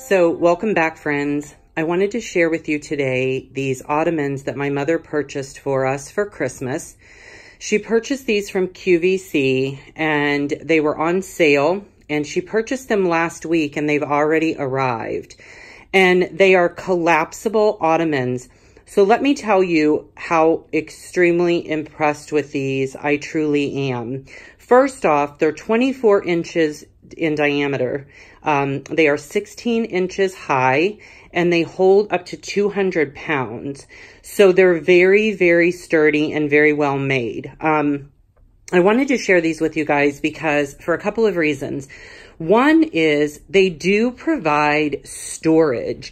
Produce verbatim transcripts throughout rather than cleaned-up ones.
So welcome back, friends. I wanted to share with you today these Ottomans that my mother purchased for us for Christmas. She purchased these from Q V C and they were on sale, and she purchased them last week and they've already arrived. And they are collapsible Ottomans. So let me tell you how extremely impressed with these I truly am. First off, they're twenty-four inches in diameter. Um, they are sixteen inches high and they hold up to two hundred pounds. So they're very, very sturdy and very well made. Um, I wanted to share these with you guys because for a couple of reasons. One is they do provide storage.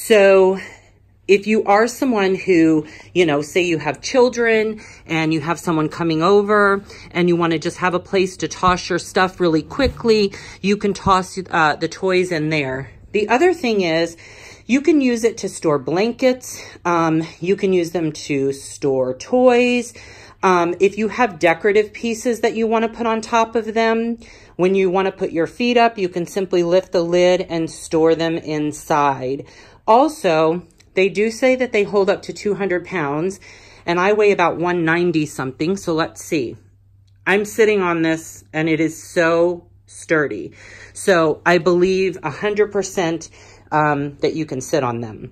So if you are someone who, you know, say you have children and you have someone coming over and you want to just have a place to toss your stuff really quickly, you can toss uh, the toys in there. The other thing is you can use it to store blankets. Um, you can use them to store toys. Um, if you have decorative pieces that you want to put on top of them, when you want to put your feet up, you can simply lift the lid and store them inside. Also, they do say that they hold up to two hundred pounds, and I weigh about one ninety something, so let's see. I'm sitting on this, and it is so sturdy. So I believe one hundred percent um, that you can sit on them.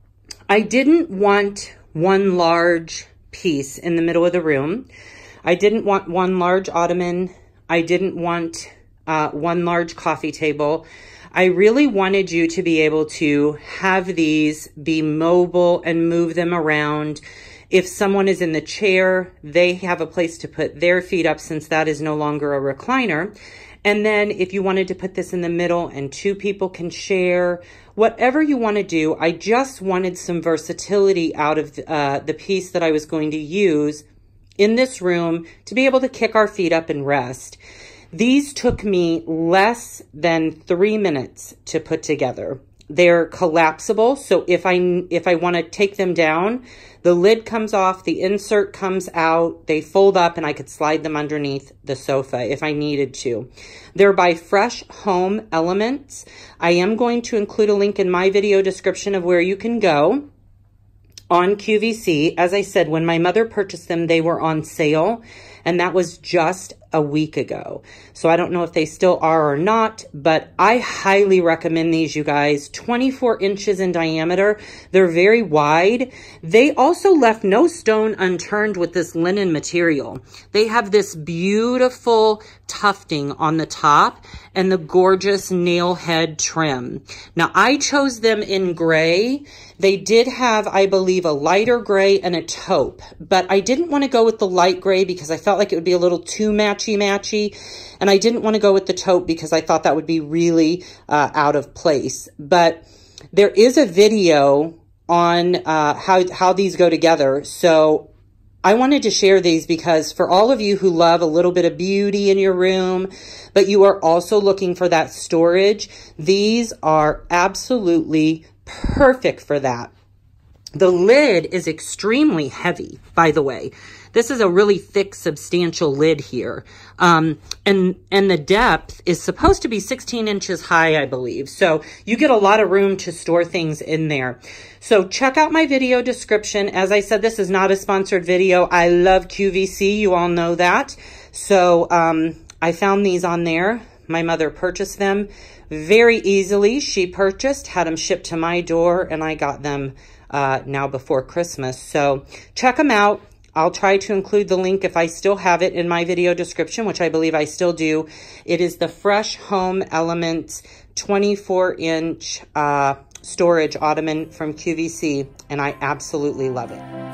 I didn't want one large piece in the middle of the room. I didn't want one large ottoman. I didn't want uh, one large coffee table. I really wanted you to be able to have these be mobile and move them around. If someone is in the chair, they have a place to put their feet up since that is no longer a recliner. And then if you wanted to put this in the middle and two people can share, whatever you want to do, I just wanted some versatility out of uh, the piece that I was going to use in this room to be able to kick our feet up and rest. These took me less than three minutes to put together. They're collapsible, so if I if I want to take them down, the lid comes off, the insert comes out, they fold up, and I could slide them underneath the sofa if I needed to. They're by Fresh Home Elements. I am going to include a link in my video description of where you can go on Q V C. As I said, when my mother purchased them, they were on sale, and that was just a week ago. So I don't know if they still are or not, but I highly recommend these, you guys. twenty-four inches in diameter. They're very wide. They also left no stone unturned with this linen material. They have this beautiful tufting on the top and the gorgeous nail head trim. Now, I chose them in gray. They did have, I believe, a lighter gray and a taupe, but I didn't want to go with the light gray because I felt like it would be a little too matchy-matchy, and I didn't want to go with the taupe because I thought that would be really uh, out of place. But there is a video on uh, how, how these go together, so I wanted to share these because for all of you who love a little bit of beauty in your room, but you are also looking for that storage, these are absolutely perfect for that. The lid is extremely heavy, by the way. This is a really thick, substantial lid here. Um, and, and the depth is supposed to be sixteen inches high, I believe. So you get a lot of room to store things in there. So check out my video description. As I said, this is not a sponsored video. I love Q V C. You all know that. So um, I found these on there. My mother purchased them very easily. She purchased, had them shipped to my door, and I got them uh, now before Christmas. So check them out. I'll try to include the link if I still have it in my video description, which I believe I still do. It is the Fresh Home Elements twenty-four inch uh, storage ottoman from Q V C, and I absolutely love it.